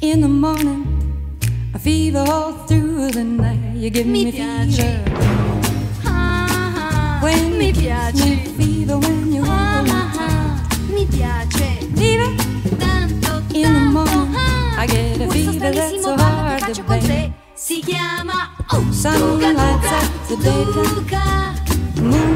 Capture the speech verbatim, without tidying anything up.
in the morning, a fever all through the night. You give Mi me piace. fever Ah, when mi you kiss piace. me, fever when you Ah, hold me ah, ah, mi piace. Fever Tanto, in the tanto, morning, ah. I get a Questo fever that's stranissimo so ballo che hard to faccio con te bear. si chiama oh, Sun Tuca, lights Tuca, up the daytime, Tuca. the moon